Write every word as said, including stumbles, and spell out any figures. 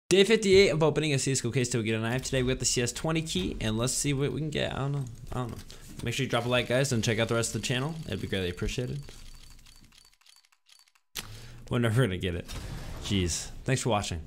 Day fifty-eight of opening a C S G O case to get a knife. Today we got the C S twenty key, and let's see what we can get. I don't know. I don't know. Make sure you drop a like, guys, and check out the rest of the channel. It'd be greatly appreciated. We're never gonna get it. Jeez. Thanks for watching.